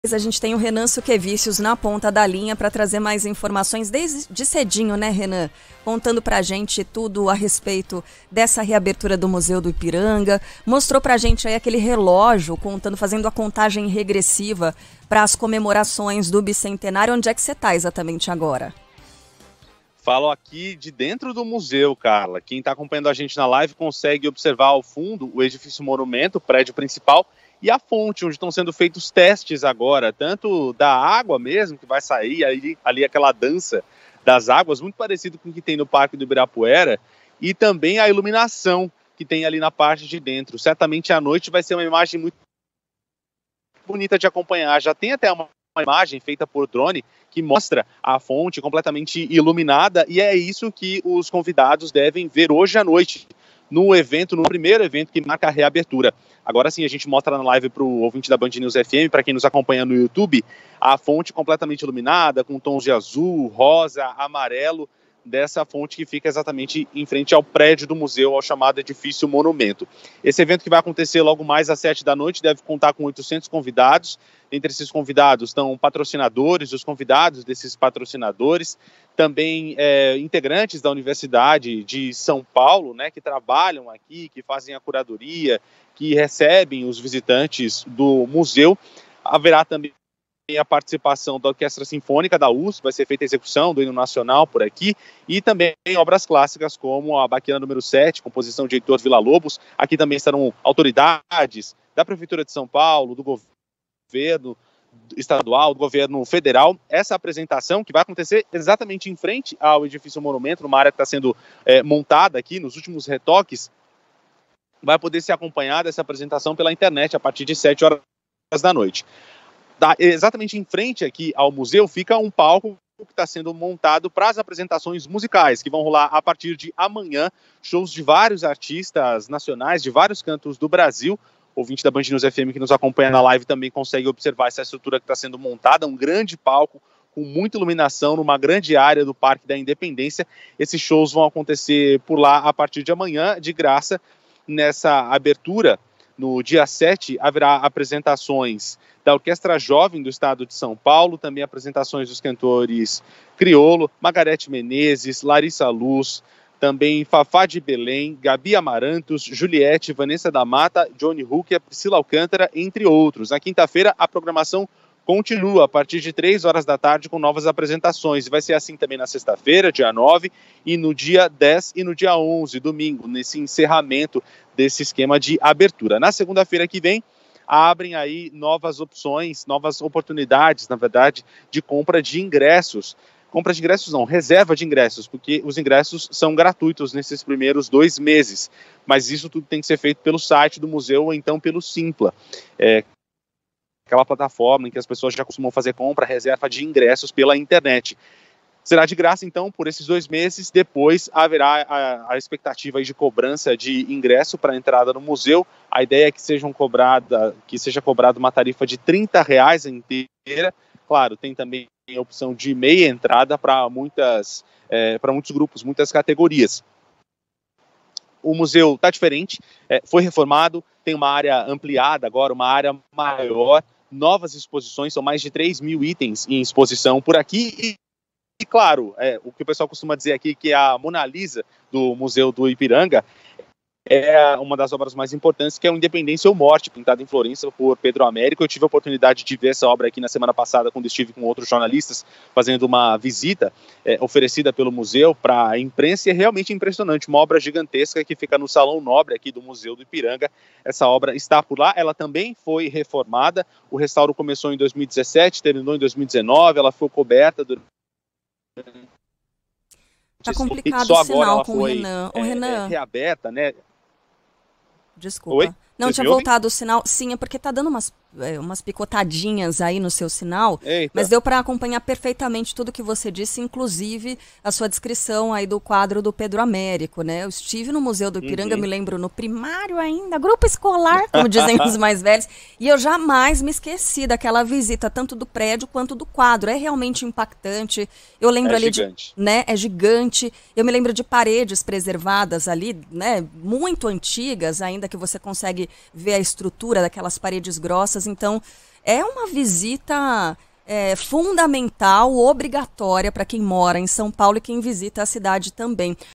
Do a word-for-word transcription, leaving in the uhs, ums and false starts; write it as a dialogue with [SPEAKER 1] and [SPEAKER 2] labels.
[SPEAKER 1] A gente tem o Renan Suquevicius na ponta da linha para trazer mais informações desde cedinho, né, Renan? Contando pra gente tudo a respeito dessa reabertura do Museu do Ipiranga. Mostrou pra gente aí aquele relógio contando, fazendo a contagem regressiva para as comemorações do bicentenário. Onde é que você tá exatamente agora?
[SPEAKER 2] Falo aqui de dentro do museu, Carla. Quem está acompanhando a gente na live consegue observar ao fundo o edifício monumento, o prédio principal, e a fonte, onde estão sendo feitos testes agora, tanto da água mesmo, que vai sair, ali, ali aquela dança das águas, muito parecido com o que tem no Parque do Ibirapuera, e também a iluminação que tem ali na parte de dentro. Certamente à noite vai ser uma imagem muito bonita de acompanhar. Já tem até uma uma imagem feita por drone que mostra a fonte completamente iluminada, e é isso que os convidados devem ver hoje à noite no evento, no primeiro evento que marca a reabertura. Agora sim, a gente mostra na live para o ouvinte da Band News F M, para quem nos acompanha no YouTube, a fonte completamente iluminada, com tons de azul, rosa, amarelo, dessa fonte que fica exatamente em frente ao prédio do museu, ao chamado edifício monumento. Esse evento que vai acontecer logo mais às sete da noite deve contar com oitocentos convidados. Entre esses convidados estão patrocinadores, os convidados desses patrocinadores, também é, integrantes da Universidade de São Paulo, né, que trabalham aqui, que fazem a curadoria, que recebem os visitantes do museu. Haverá também a participação da Orquestra Sinfônica da U S P, vai ser feita a execução do hino nacional por aqui, e também obras clássicas como a Baquiana número sete, composição de Heitor Villa-Lobos. Aqui também estarão autoridades da Prefeitura de São Paulo, do governo estadual, do governo federal. Essa apresentação que vai acontecer exatamente em frente ao edifício monumento, numa área que está sendo é, montada aqui nos últimos retoques, vai poder ser acompanhada essa apresentação pela internet a partir de sete horas da noite. Da, exatamente em frente aqui ao museu fica um palco que está sendo montado para as apresentações musicais, que vão rolar a partir de amanhã, shows de vários artistas nacionais, de vários cantos do Brasil. O ouvinte da Band News F M que nos acompanha na live também consegue observar essa estrutura que está sendo montada, um grande palco com muita iluminação, numa grande área do Parque da Independência. Esses shows vão acontecer por lá a partir de amanhã, de graça. Nessa abertura, no dia sete, haverá apresentações da Orquestra Jovem do Estado de São Paulo, também apresentações dos cantores Criolo, Margarete Menezes, Larissa Luz, também Fafá de Belém, Gabi Amarantos, Juliette, Vanessa da Mata, Johnny Hooker, Priscila Alcântara, entre outros. Na quinta-feira, a programação continua a partir de três horas da tarde com novas apresentações. Vai ser assim também na sexta-feira, dia nove, e no dia dez e no dia onze, domingo, nesse encerramento desse esquema de abertura. Na segunda-feira que vem, abrem aí novas opções, novas oportunidades, na verdade, de compra de ingressos. Compra de ingressos não, reserva de ingressos, porque os ingressos são gratuitos nesses primeiros dois meses. Mas isso tudo tem que ser feito pelo site do museu ou então pelo Simpla. É aquela plataforma em que as pessoas já costumam fazer compra, reserva de ingressos pela internet. Será de graça, então, por esses dois meses. Depois haverá a, a expectativa aí de cobrança de ingresso para a entrada no museu. A ideia é que, sejam cobrada, que seja cobrada uma tarifa de trinta reais inteira. Claro, tem também a opção de meia entrada para muitas, é, para muitos grupos, muitas categorias. O museu está diferente, é, foi reformado, tem uma área ampliada agora, uma área maior, novas exposições, são mais de três mil itens em exposição por aqui. E E, claro, é, o que o pessoal costuma dizer aqui, que a Mona Lisa do Museu do Ipiranga é uma das obras mais importantes, que é o Independência ou Morte, pintado em Florença por Pedro Américo. Eu tive a oportunidade de ver essa obra aqui na semana passada, quando estive com outros jornalistas, fazendo uma visita é, oferecida pelo museu para a imprensa, e é realmente impressionante, uma obra gigantesca que fica no Salão Nobre aqui do Museu do Ipiranga. Essa obra está por lá, ela também foi reformada, o restauro começou em dois mil e dezessete, terminou em dois mil e dezenove, ela foi coberta durante...
[SPEAKER 1] Tá complicado
[SPEAKER 2] Só
[SPEAKER 1] o
[SPEAKER 2] agora
[SPEAKER 1] sinal
[SPEAKER 2] ela
[SPEAKER 1] com
[SPEAKER 2] foi,
[SPEAKER 1] o Renan. O
[SPEAKER 2] é,
[SPEAKER 1] Renan.
[SPEAKER 2] É, reaberta, né?
[SPEAKER 1] Desculpa.
[SPEAKER 2] Oi?
[SPEAKER 1] Não,
[SPEAKER 2] Vocês
[SPEAKER 1] tinha
[SPEAKER 2] me ouvem?
[SPEAKER 1] voltado o sinal. Sim, é porque tá dando umas, é, umas picotadinhas aí no seu sinal.
[SPEAKER 2] Eita.
[SPEAKER 1] Mas deu para acompanhar perfeitamente tudo que você disse, inclusive a sua descrição aí do quadro do Pedro Américo, né? Eu estive no Museu do Ipiranga,
[SPEAKER 2] Uhum.
[SPEAKER 1] me lembro, no primário ainda, grupo escolar, como dizem os mais velhos, e eu jamais me esqueci daquela visita, tanto do prédio quanto do quadro. É realmente impactante. Eu lembro
[SPEAKER 2] É
[SPEAKER 1] ali
[SPEAKER 2] gigante.
[SPEAKER 1] de, né? É gigante. Eu me lembro de paredes preservadas ali, né? Muito antigas, ainda que você consegue ver a estrutura daquelas paredes grossas. Então, é uma visita é, fundamental, obrigatória para quem mora em São Paulo e quem visita a cidade também.